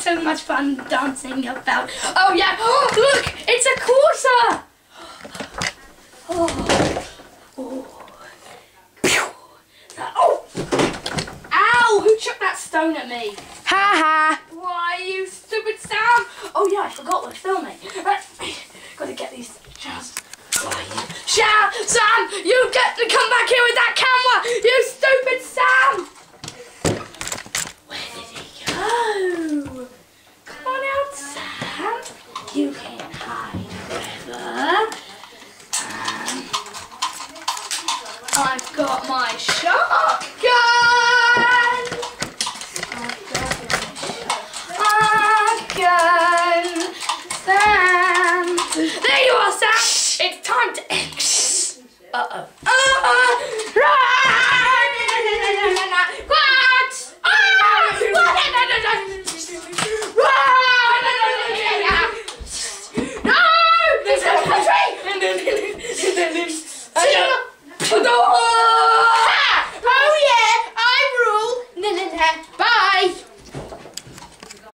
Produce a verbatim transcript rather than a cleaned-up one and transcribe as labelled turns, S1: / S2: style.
S1: so much fun dancing about. Oh yeah, oh, look, it's a quarter. Oh, oh, oh, ow, who chucked that stone at me?
S2: Ha ha.
S1: Why, you stupid Sam. Oh yeah, I forgot we're filming. Right. Gotta get these channels. Sam, Sam, you get to come back here with that camera, you stupid Sam.